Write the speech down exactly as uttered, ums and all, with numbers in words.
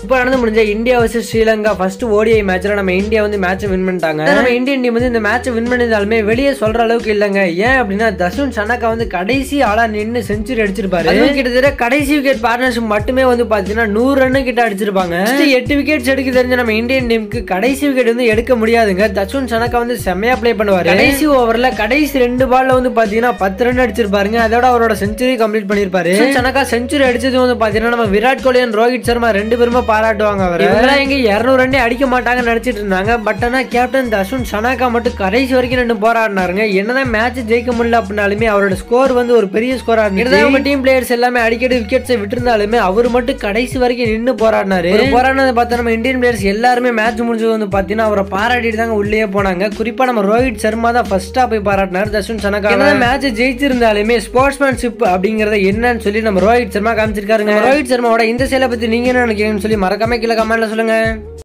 இப்போ நடந்து முடிஞ்ச India versus Sri Lanka first ODI மேட்ச்ல நம்ம இந்தியா வந்து மேட்ச் வின் பண்ணிட்டாங்க. நம்ம இந்தியன் டீம் வந்து இந்த மேட்ச் வின் பண்ணிருந்தாலுமே வெளியே சொல்ற அளவுக்கு இல்லங்க. ஏன் அப்படின்னா தசுன் சனகா வந்து கடைசி ஆளா நின்று செஞ்சுரி அடிச்சிருப்பாரு. கிட்டத்தட்ட கடைசி விக்கெட் பார்ட்னர்ஷிப் மட்டுமே வந்து பாத்தீங்கன்னா நூறு ரன் கிட்ட அடிச்சிருப்பாங்க. எட்டு விக்கெட்ஸ் எடுக்க தெரிஞ்ச நம்ம இந்தியன் டீமுக்கு கடைசி விக்கெட் வந்து எடுக்க முடியாதுங்க. தசுன் சனகா வந்து செம்மையா பிளே பண்ணுவாரு. கடைசி ஓவர்ல கடைசி ரெண்டு பால்ல வந்து பாத்தீங்கன்னா பத்து ரன் அடிச்சிருப்பாருங்க. அதோட அவரோட செஞ்சுரி கம்ப்ளீட் பண்ணிருப்பாரு. சனகா செஞ்சுரி அடிச்சது வந்து பாத்தீங்கன்னா நம்ம விராட் கோலி அண்ட் ரோஹித் சர்மா ரெண்டு பேருமே பாராட்டுவாங்க. அவர் எங்க இருநூறு ரன் அடிக்க மாட்டாங்கன்னு நினைச்சிட்டு இருந்தாங்க. பட் ஆனா கேப்டன் தசுன் சனகா மட்டும் கடைசி வரைக்கும் ரெண்டு போராடினாருங்க. என்னதான் மேட்ச் ஜெயிக்க முடியல அப்படின்னாலுமே அவரோட ஸ்கோர் வந்து ஒரு பெரிய ஸ்கோரா இருந்துச்சு. அவங்க டீம் பிளேயர்ஸ் எல்லாமே அடிக்கடி விக்கெட்ஸை விட்டுருந்தாலுமே அவர் மட்டும் கடைசி வரைக்கும் நின்று போராடினாரு. போராடினதை பார்த்தா நம்ம இந்தியன் பிளேயர்ஸ் எல்லாருமே மேட்ச் முடிஞ்சது வந்து பாத்தீங்கன்னா அவரை பாராட்டிட்டு தாங்க உள்ளே போனாங்க. குறிப்பா நம்ம ரோஹித் சர்மா தான் ஃபர்ஸ்டா போய் பாராட்டினார் தசுன் சனகா. மேட்ச் ஜெயிச்சிருந்தாலுமே ஸ்போர்ட்ஸ்மேன்ஷிப் அப்படிங்கறத என்னன்னு சொல்லி நம்ம ரோஹித் சர்மா காமிச்சிருக்காருங்க. ரோஹித் சர்மாவோட இந்த செயலை பத்தி நீங்க என்ன நினைக்கிறீங்கன்னு சொல்லி மறக்காம கீழே கமெண்ட்ல சொல்லுங்க.